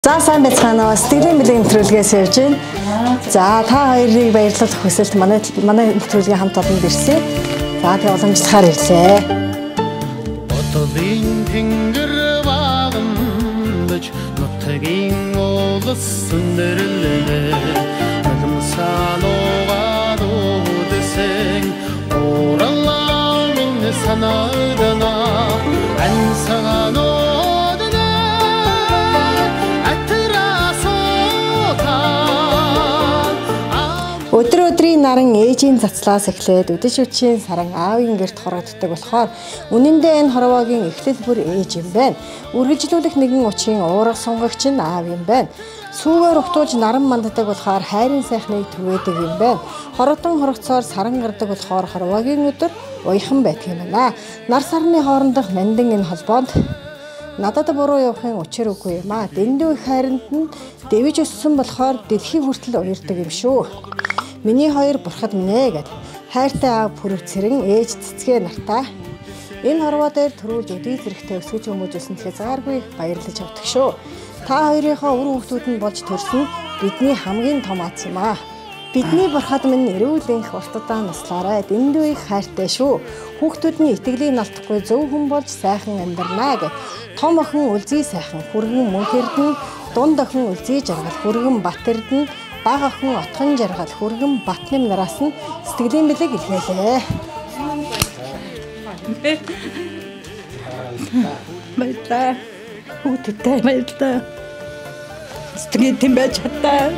За сайн байцгаана. Сэтгэлийн бэлгийн нэвтрүүлгээс явж байна. За та хоёрыг баярлуулах хүсэлт манай нэвтрүүлгийн хамт олон ирсэн. За тэгээ уламжлахаар ирлээ. Одолын тэнгэр багамдаж нутгийн улсын дэрлэлээ намсануугаа дүүдэсэн ураллаа минь санаадана ансаганоо Өдрийн наран ээжийн цацлаас эхлээд үдэш үчийн саран аавын гэрт хорогддог болохоор үнэндээ энэ хорвоогийн эхлэл бүр ээж юм байна. Үргэлжлүүлэх нэгэн үчийн уурга сунгагч нь аав юм байна. Сүүгээр ухтуулж наран манддаг болохоор хайрын сайхныг түгээдэг юм байна. Хорогдон хорогцоор саран гардаг болохоор хорвоогийн өдөр уяхан байдаг юм байна. Нар сарны хоорондох нандин энэ холбоонд надад буруу явахын учир үгүй юм аа. Дэндүү их хайранд нь дэвиж өссөн болохоор дэлхий хүртэл уярдаг юм шүү. Миний хоёр бурхад минь ээ гэд хайртай аав пүрвцэрэн ээж цэцгээ нартай энэ хорвоо дээр төрүүлж өдий зэрэгтэй өсгөж хүмүүжүүлсэн хязгааргүй баярлаж авдаг шүү. Та хоёрынхоо үр хүүхдүүд нь болж төрсөн бидний хамгийн том ац юм аа. Бидний бурхад минь эрүүл энх уртдаа наслаарай. Дэндүү их хайртай шүү. Хүүхдүүдний итгэлийг алдахгүй зөв хүн болж сайхан амьдрнаа гэд том охин үлзий сайхан хүргэн мөнх эрдэнэ дунд охин үлзий жаргал хүргэн бат эрдэнэ баг охин отхон жаргал хүргэн батным нараас нь сэтгэлийн бэлэг илгээлээ. Баярлалаа. Хүүхдтэй баярлалаа. Сэтгэл тэм байж чадаа.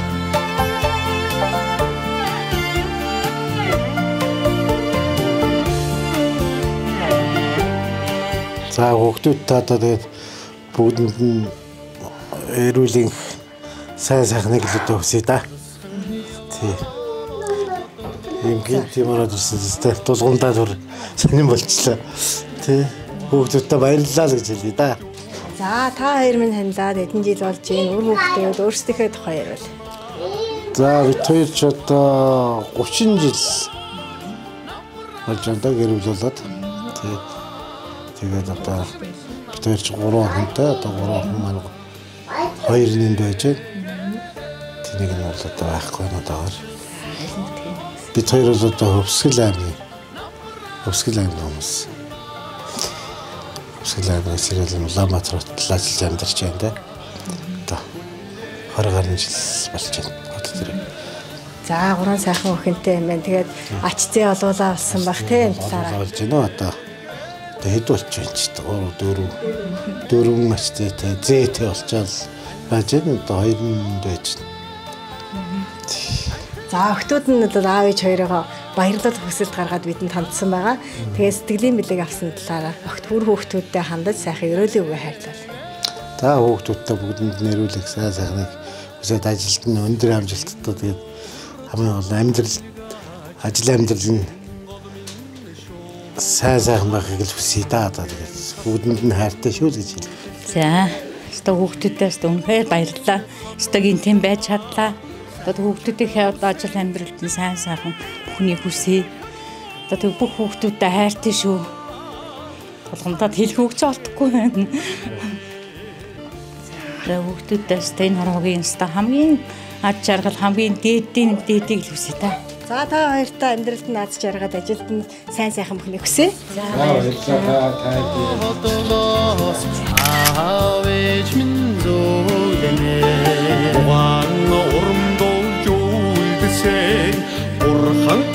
За хүүхдүүд та тэгээд бүгдэнд нь эрүүлийн сайн сайхныг л өдөө хүсье да. Тий. Ийм тийм ороод ирсэн тест тулгундаа зүр сонирн болчлаа. Тий. Хүүхдүүдтэй баярлалаа л гэж хэлье да. За та хоёр минь танилцаад хэдэн жил болж байна. Үр хүүхдүүд өөрсдийнхөө тухай ярил. За бид хоёр ч одоо 30 жил болж байна да гэр бүл болоод. Тий. Тэгээд одоо бид хоёр ч 3 охинтой одоо 3 охин маань 2 нэнд байж байна. Тэнийг нь бол одоо байхгүй надаагаар. Бид хоёр бол одоо Хөвсгөл аймгийн хүмүүс. Хөвсгөл аймгийн Сэрэл Улаанбаатар хотод ажиллаж амьдарч байна да. Одоо 20 гаруй жил болж байна. Одоо За 3 сайхан охинтой юм байна. Тэгээд ач зээ олуулаа болсон баг тийм талаараа. Болж байна одоо. Тэгээд хэд болж байна ч дөрвөн ач зээтэй зээтэй болчаал байж байна. Одоо 2 нэнд байж байна. За охтууд нь бол аав ээж хоёроо баярлалаа хүсэлт гаргаад бидэнд хандсан байгаа. Тэгээд сэтгэлийн бэлэг авсан талаараа огт хүр хүүхдүүдтэй хандаж сайхан өрөөлөө үгээ хайрлал. За хүүхдүүдтэй бүгдэнд нэрүүлэх сайн сайхныг хүсээд ажилд нь өндөр амжилттай тэгээд хамгийн гол ажил амьдрал нь сайн сайхан байхыг л хүсье да. Тэгээд бүгдэнд нь хайртай шүү л гэж хэлье. За хүүхдүүдээс үнэхээр баярлалаа. Стагийн тэм байж чадлаа. Одоо хүүхдүүдийнхээ ажил амьдралд нь сайн сайхан бүхнийг хүсье. Одоо бүх хүүхдүүдтэй хайртай шүү. Тулгамдаад хэлэх үгч олдохгүй байна. За хүүхдүүдээс энэ хорвогийн хамгийн ад жаргал хамгийн дээдийг л хүсье та. За та хоёртай амьдралд нь аз жаргаад ажилд нь сайн сайхан бүхнийг хүсье. За баярлалаа. аав ээж минь зөөлөнэ угаан урамдуулж үлдсэн бурхан